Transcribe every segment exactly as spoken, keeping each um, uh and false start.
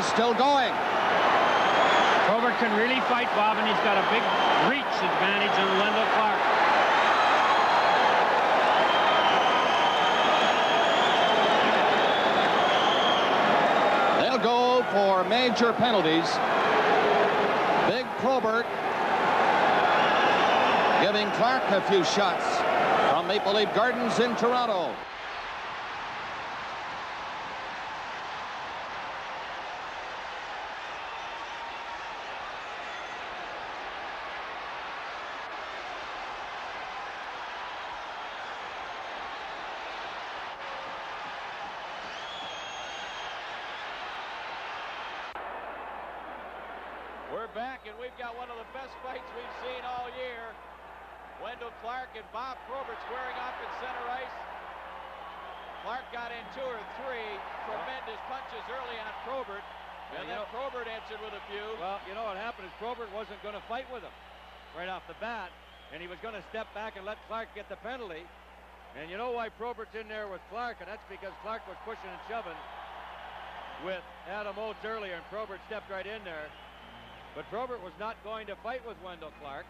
contest still going. Probert can really fight, Bob, and he's got a big reach advantage on Wendle Clark. They'll go for major penalties. Big Probert giving Clark a few shots from Maple Leaf Gardens in Toronto. We're back, and we've got one of the best fights we've seen all year. Wendle Clark and Bod Probert squaring off in center ice. Clark got in two or three tremendous punches early on Probert, and then Probert answered with a few. Well, you know what happened is Probert wasn't going to fight with him right off the bat, and he was going to step back and let Clark get the penalty. And you know why Probert's in there with Clark, and that's because Clark was pushing and shoving with Adam Oates earlier, and Probert stepped right in there. But Probert was not going to fight with Wendle Clark,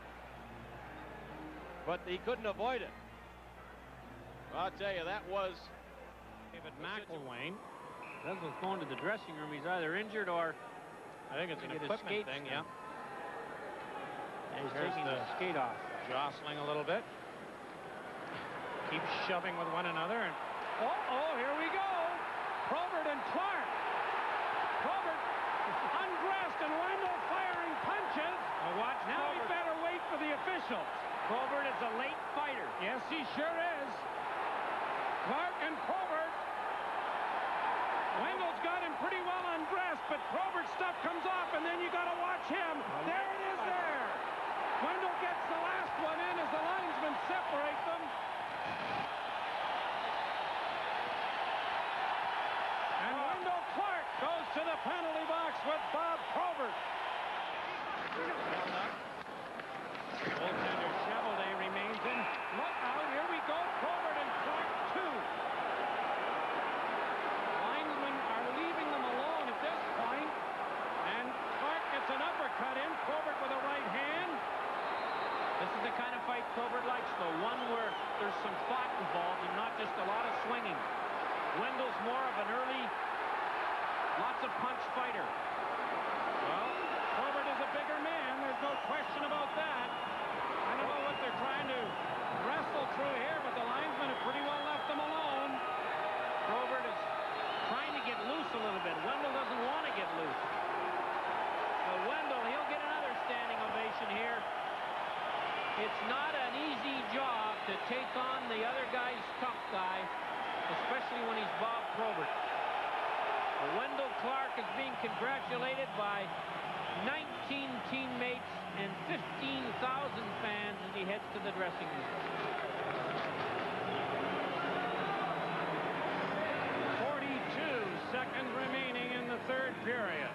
but he couldn't avoid it. Well, I'll tell you, that was David McElwain. Wendle's going to the dressing room. He's either injured or I think it's an equipment thing, yeah. And he's Here's taking the the skate off. Jostling a little bit. Keep shoving with one another. And oh, oh, here we go. Probert and Clark. Probert undressed and Wendle firing punches. Now watch Now Probert. we better wait for the officials. Probert is a late fighter. Yes, he sure is. Clark and Probert. Wendle's got him pretty well undressed, but Probert's stuff comes off, and then you got to watch him. There it is there. Wendle gets the last one in as the linesmen separate them. And Wendle Clark goes to the penalty box with Bod Probert. Goaltender Chevelday remains in. Look out, here we go. Probert and Clark, two. Linesmen are leaving them alone at this point. And Clark gets an uppercut in. Probert with a right hand. This is the kind of fight Probert likes, though. One where there's some thought involved and not just a lot of swinging. Wendle's more of an early, lots of punch fighter. Well, Probert is a bigger man. There's no question about that. I don't know what they're trying to wrestle through here, but the linesmen have pretty well left them alone. Probert is trying to get loose a little bit. Wendle doesn't want to get loose. But Wendle, he'll get another standing ovation here. It's not an easy job to take on the other guy's tough guy, especially when he's Bod Probert. Wendle Clark is being congratulated by nineteen teammates and fifteen thousand fans as he heads to the dressing room. forty-two seconds remaining in the third period.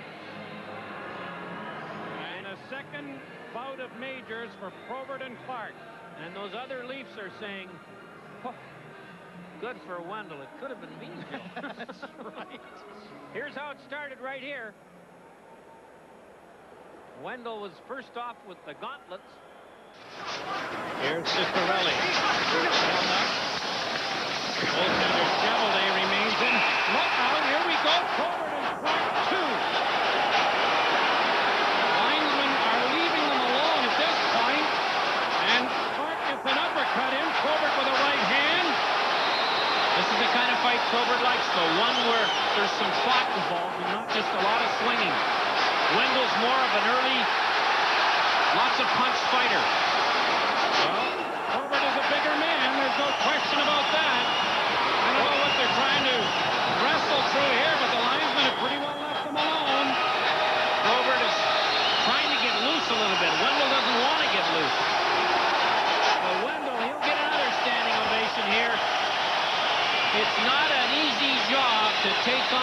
And a second bout of majors for Probert and Clark. And those other Leafs are saying, oh, good for Wendle. It could have been me. That's right. Here's how it started right here. Wendle was first off with the gauntlets. Here's Cicarelli. Goaltender Chevelday remains in. Look out, here we go. Probert and Clark, two. Linesmen are leaving them alone at this point. And Clark gets an uppercut in. Probert with a right hand. This is the kind of fight Probert likes, though. One where there's some thought involved and not just a lot of swinging. Wendle's more of an early, lots of punch fighter. Well, Probert is a bigger man. There's no question about that. I don't know what they're trying to wrestle through here, but the linesmen have pretty well left them alone. Probert is trying to get loose a little bit. Wendle doesn't want to get loose. But Wendle, he'll get another standing ovation here. It's not an easy job to take